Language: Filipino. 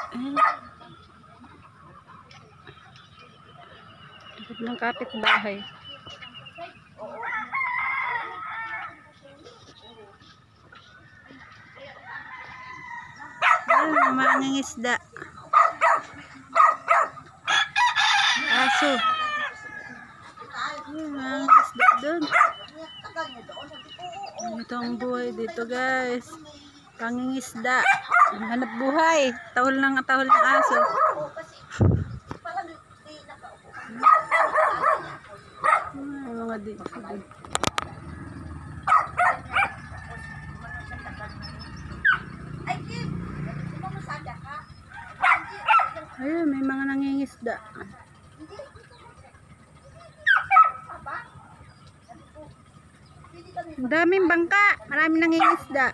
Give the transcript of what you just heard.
Ayan. Likod ng kapitbahay. Ayan, mangingisda. Aso. Ayan, mangingisda doon. Ito ang buhay dito, guys. Pangingisda. Hanap buhay. Tahol ng aso. Ay, mga dito. Ayun, may mga nangingisda. Ang daming bangka. Maraming nangingisda.